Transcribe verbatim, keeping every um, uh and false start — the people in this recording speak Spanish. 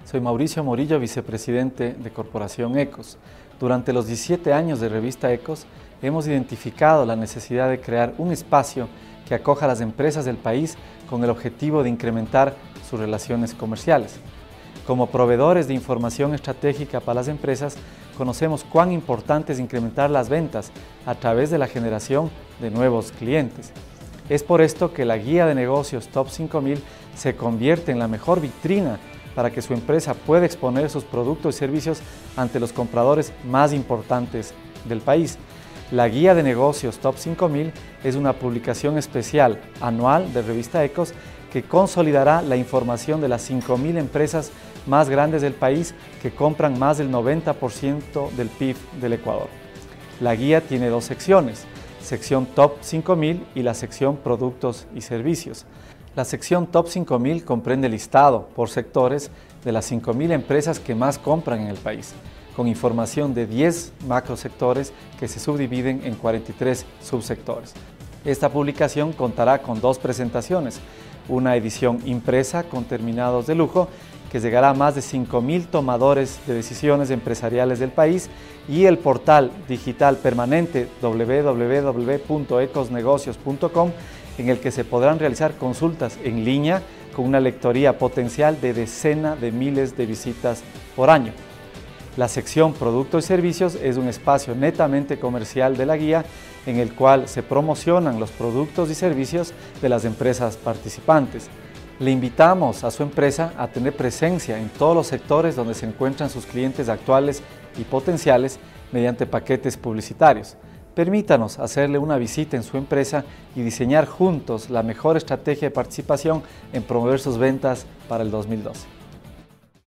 Soy Mauricio Morillo, vicepresidente de Corporación Ecos. Durante los diecisiete años de Revista Ecos, hemos identificado la necesidad de crear un espacio que acoja a las empresas del país con el objetivo de incrementar sus relaciones comerciales. Como proveedores de información estratégica para las empresas, conocemos cuán importante es incrementar las ventas a través de la generación de nuevos clientes. Es por esto que la guía de negocios Top cinco mil se convierte en la mejor vitrina para que su empresa pueda exponer sus productos y servicios ante los compradores más importantes del país. La guía de negocios Top cinco mil es una publicación especial anual de Revista Ecos que consolidará la información de las cinco mil empresas más grandes del país que compran más del noventa por ciento del P I B del Ecuador. La guía tiene dos secciones, sección Top cinco mil y la sección Productos y Servicios. La sección Top cinco mil comprende el listado por sectores de las cinco mil empresas que más compran en el país, con información de diez macrosectores que se subdividen en cuarenta y tres subsectores. Esta publicación contará con dos presentaciones, una edición impresa con terminados de lujo que llegará a más de cinco mil tomadores de decisiones empresariales del país y el portal digital permanente doble u doble u doble u punto ecosnegocios punto com en el que se podrán realizar consultas en línea con una lectoría potencial de decenas de miles de visitas por año. La sección Productos y Servicios es un espacio netamente comercial de la guía en el cual se promocionan los productos y servicios de las empresas participantes. Le invitamos a su empresa a tener presencia en todos los sectores donde se encuentran sus clientes actuales y potenciales mediante paquetes publicitarios. Permítanos hacerle una visita en su empresa y diseñar juntos la mejor estrategia de participación en promover sus ventas para el dos mil doce.